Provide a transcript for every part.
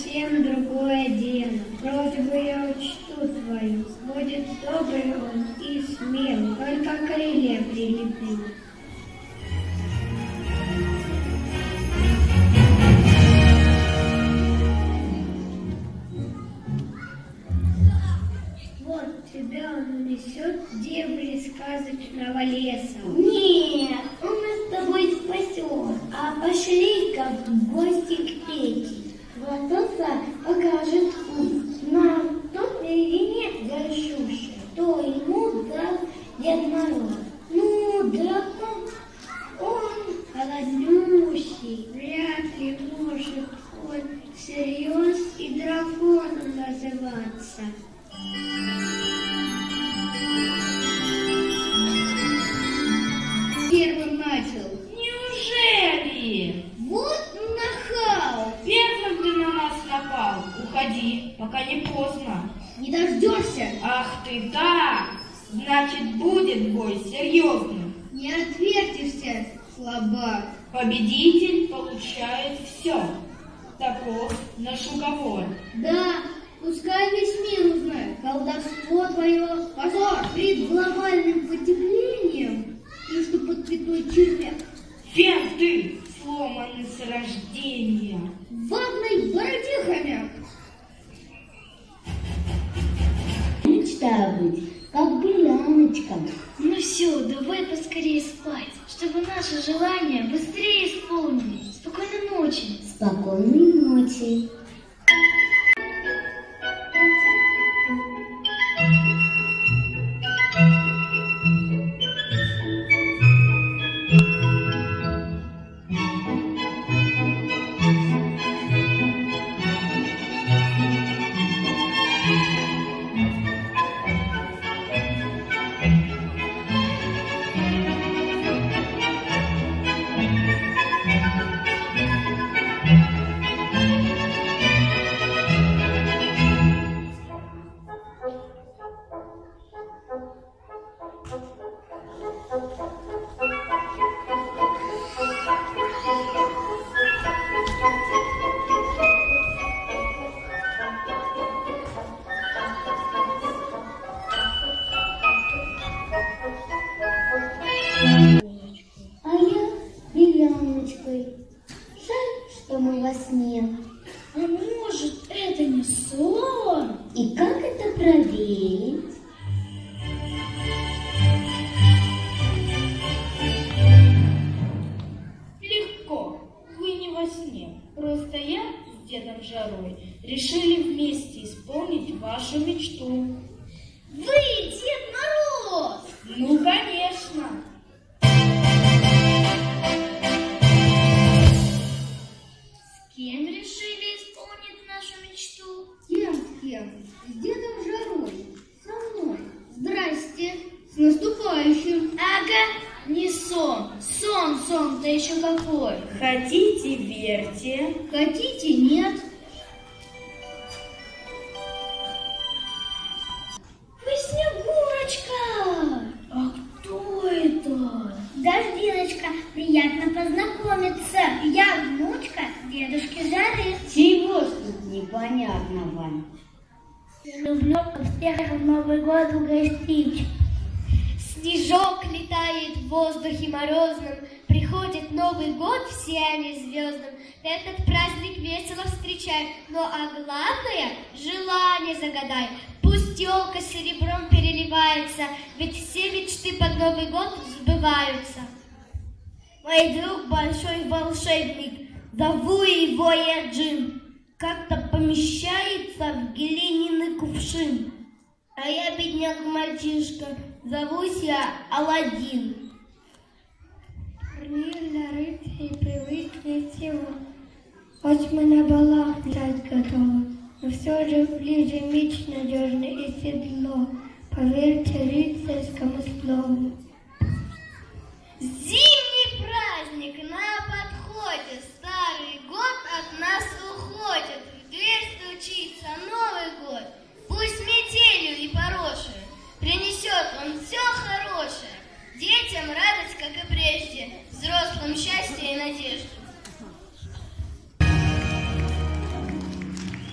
совсем другое дело. Просьбу я учту твою. Будет добрый он и смелый, только крылья прилеплю. Вот тебя он унесет в дебри сказочного леса. Нет, он нас с тобой спасет. А пошли-ка в гости к Пете. Хвостовца покажет путь. Нам тут наедине горшуши. Что ему даст Дед Мороз? Ну, дракон, он холоднющий, вряд ли может он всерьез и драконом называться. Первым начал. Неужели? вот нахал. Первым ты на нас напал. Уходи, пока не поздно. Не дождешься. Ах ты так! Значит, будет бой серьезным. Не отвертишься, слабак. Победитель получает все. Таков наш уговор. Да, пускай весь мир узнает. Колдовство твое, позор перед глобальным потеплением. И что под цветной червяк. Фен ты, сломанный с рождения. Ватный бородихомяк. Мечта быть, как беляночка. Ну все, давай поскорее спать, чтобы наши желания быстрее исполнились. Спокойной ночи. Спокойной ночи. А я беляночкой. Жаль, что мы во сне. А может, это не сон? И как это проверить? Легко, вы не во сне. Просто я с Дедом Жарой решили вместе исполнить вашу мечту. Вы, Дед Мороз! Ну, конечно. С кем решили исполнить нашу мечту? Кем? С Дедом Жарой. Со мной. Здрасте. С наступающим. Ага, не сон. Сон-то еще какой. Хотите, верьте. Хотите, нет. Вы Снегурочка! А кто это? Дождиночка, приятно познакомиться. Я внучка Дедушки Жары. Чего ж тут непонятного? Люблю всех в Новый год угостить. Снежок летает в воздухе морозном, приходит Новый год в сиянии звездном. Этот праздник весело встречай, ну а главное — желание загадай. Пусть елка серебром переливается, ведь все мечты под Новый год сбываются. Мой друг большой волшебник, зову его я Джим, как-то помещается в глиняный кувшин. А я бедняк-мальчишка, зовусь я Аладдин. Мир для рыцарей привычнее всего, хоть мы на балах играть готовы, но все же ближе меч надежный и седло, поверьте рыцарскому слову. Зимний праздник на подходе, старый год от нас уходит, в дверь стучится Новый год. Пусть метелью и порошие принесет он все хорошее, детям радость, как и прежде, взрослым счастье и надежду.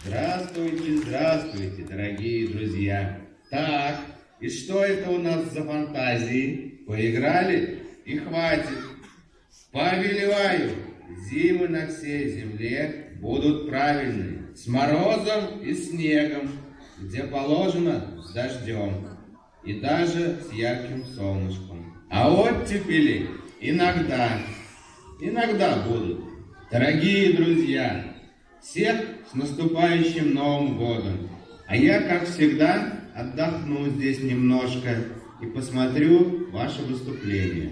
Здравствуйте, здравствуйте, дорогие друзья. Так, и что это у нас за фантазии? Поиграли? И хватит. Повелеваю, зимы на всей земле будут правильные, с морозом и снегом, где положено с дождем и даже с ярким солнышком. А оттепели иногда будут. Дорогие друзья, всех с наступающим Новым годом. А я, как всегда, отдохну здесь немножко и посмотрю ваше выступление.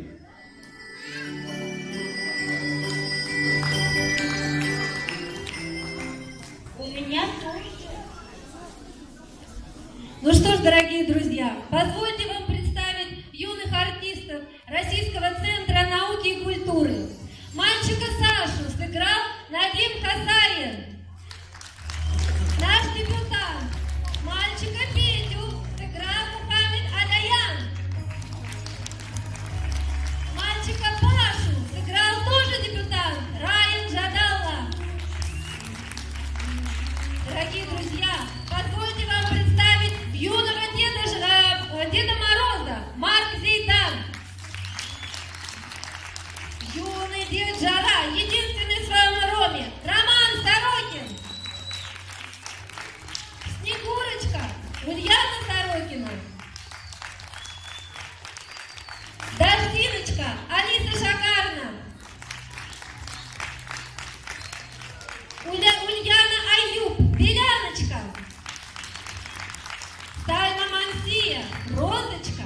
У меня тоже. Ну что ж, дорогие друзья, позвольте вам представить юных артистов Российского центра науки и культуры. Мальчика Сашу сыграл Надим Хасаин. Наш дебютант. Мальчика Петю сыграл Мухаммед Адаян. Мальчика Пашу сыграл тоже дебютант Райан Джадалла. Дорогие друзья, позвольте вам представить юного Деда Мороза Марк Зейдан. Юный Дед Жара, единственный в своем роме, Роман Сорокин. Снегурочка, Ульяна Сорокина. Дождиночка, Алиса Шакарна. Ульяна Аюб, Беляночка. Тайна Мансия, Розочка.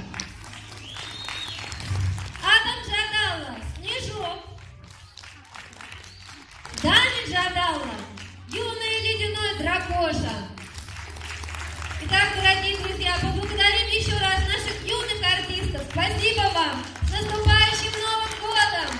Адам Джадалла, Снежок. Даня Джадалла, юный ледяной дракоша. Итак, дорогие друзья, поблагодарим еще раз наших юных артистов. Спасибо вам! С наступающим Новым годом!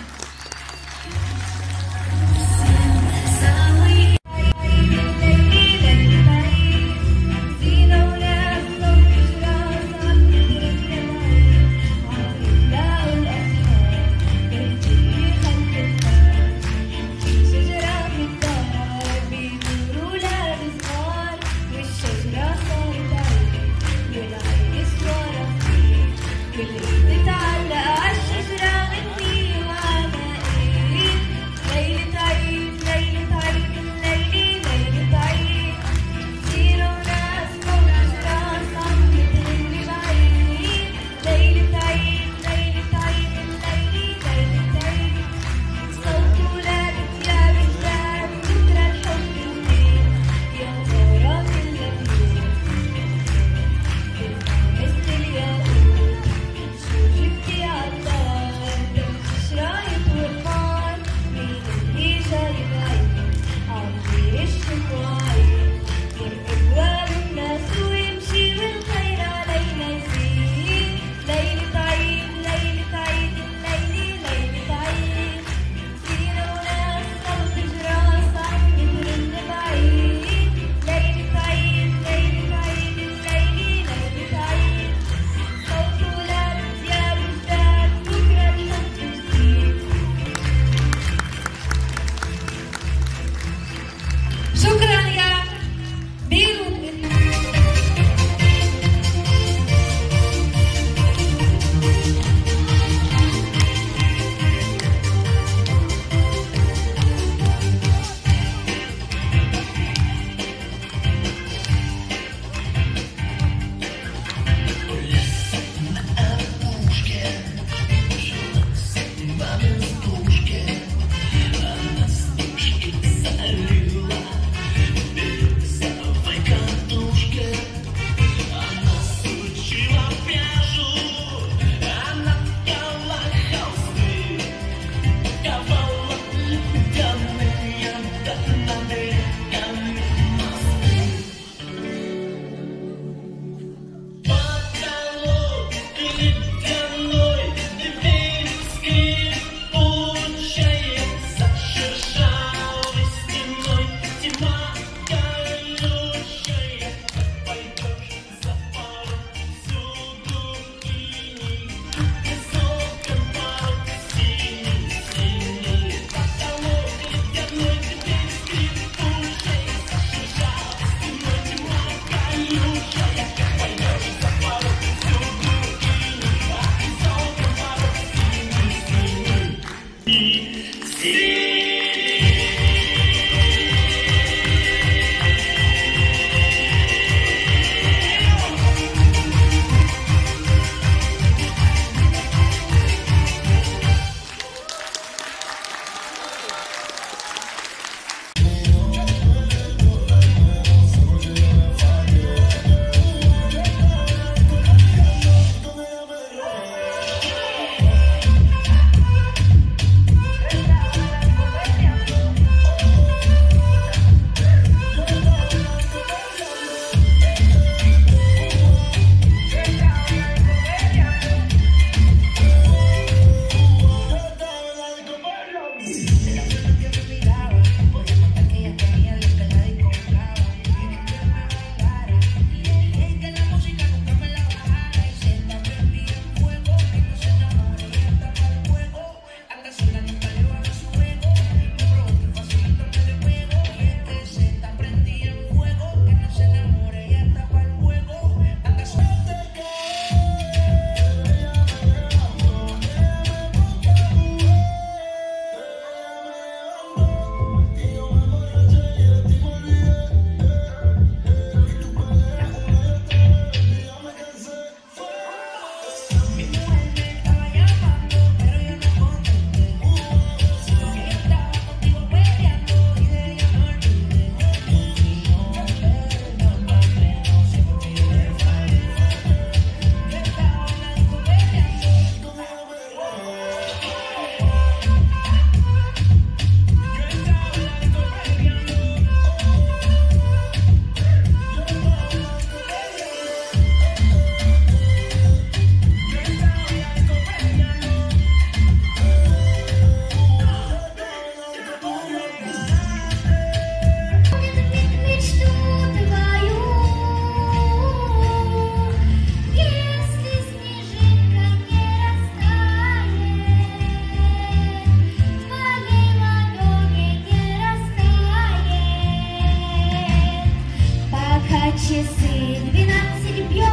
часы 12 бьет,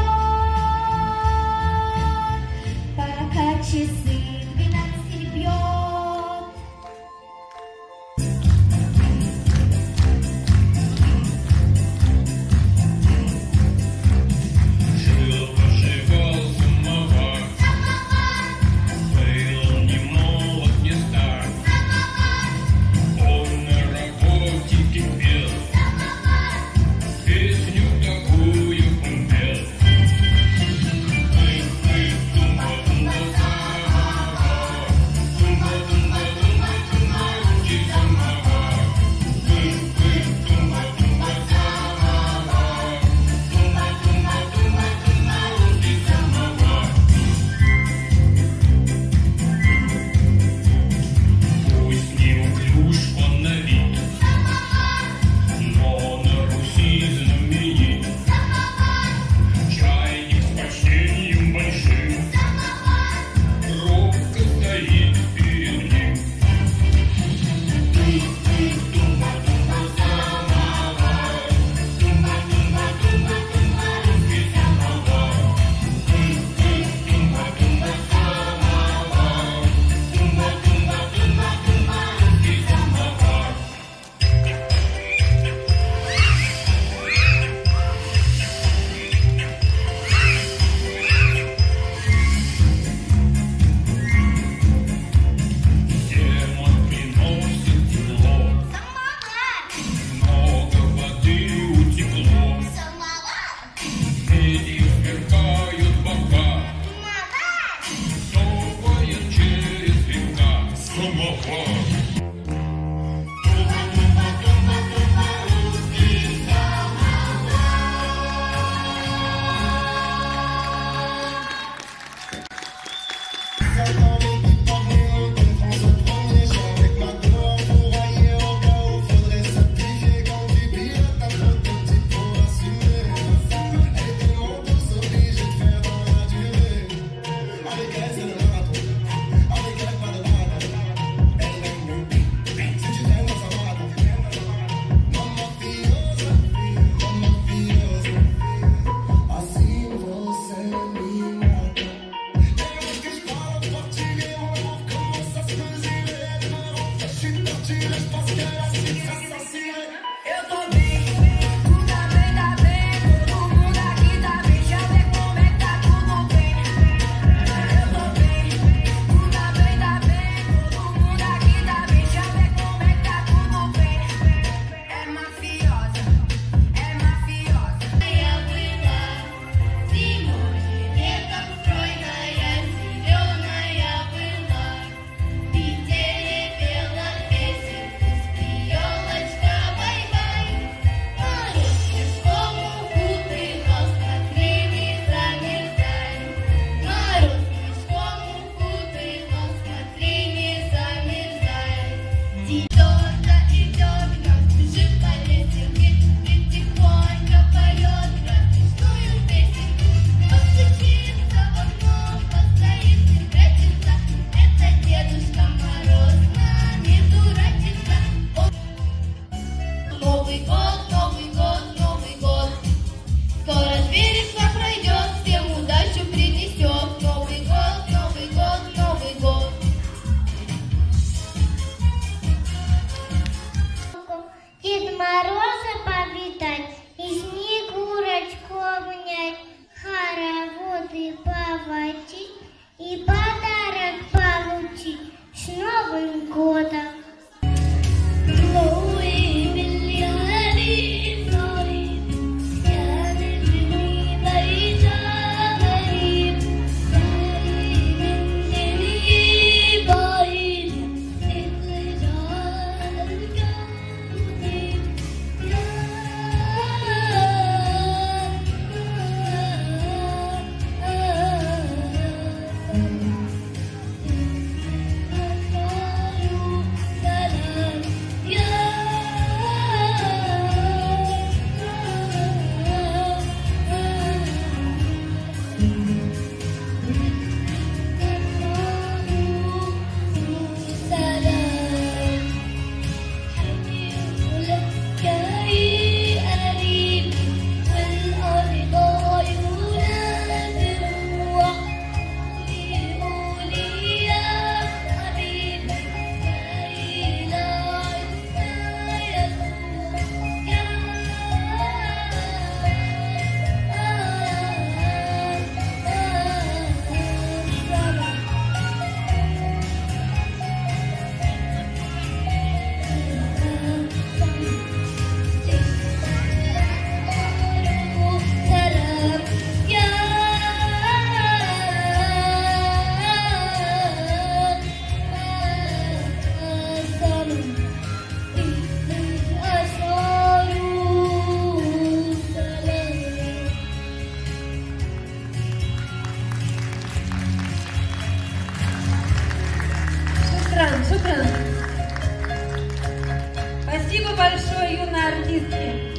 пока часы 12 бьет. И подарок получить с Новым годом. большое юной артистке.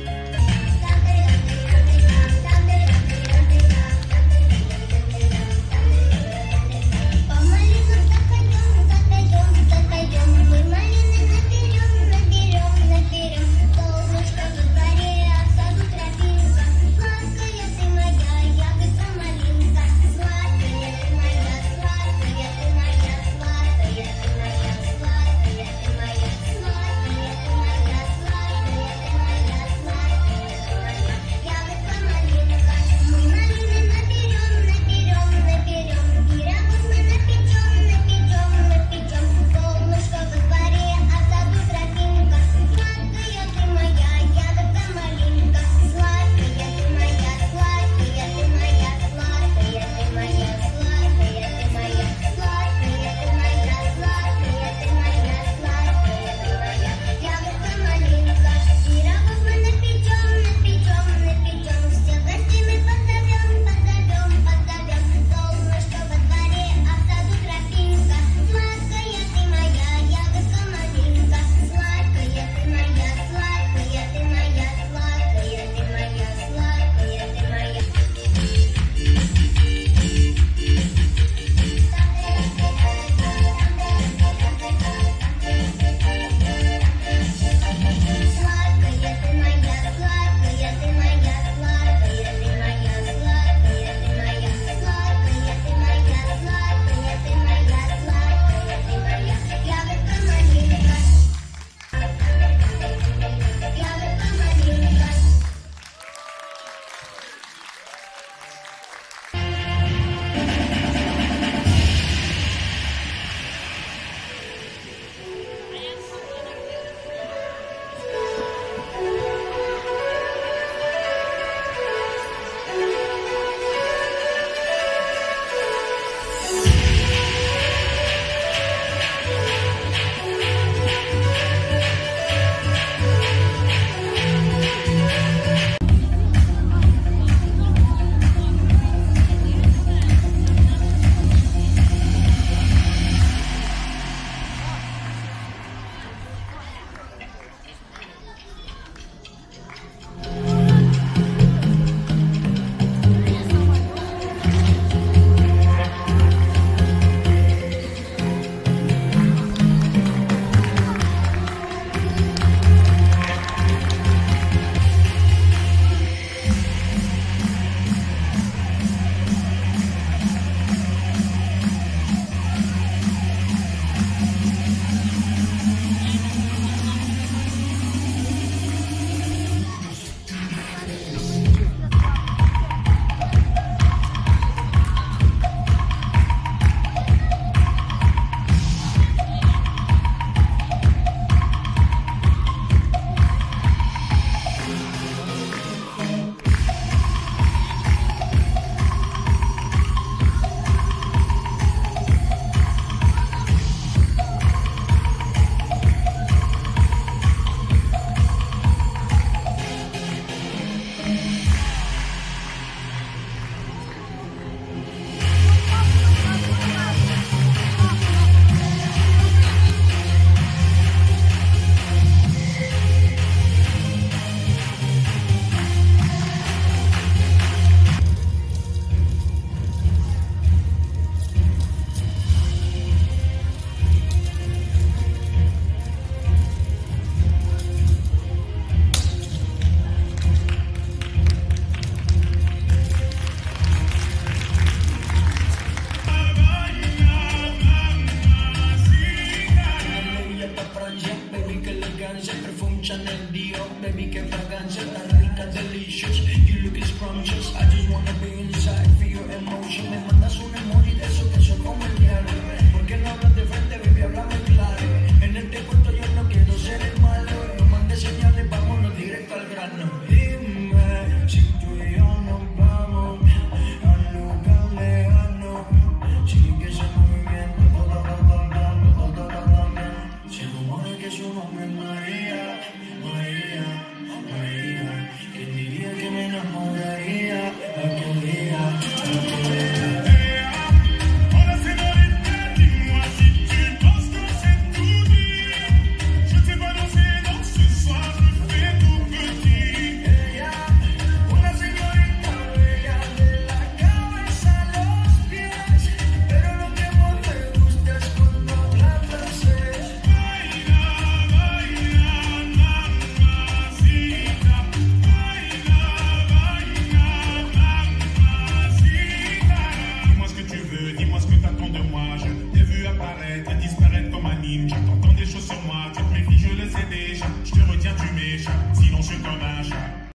Chanel Dior, baby, que fragancia tan rica, delicious. You look scrumptious, I just wanna be inside, feel your emotion. Me mandas un emoji de eso que son como el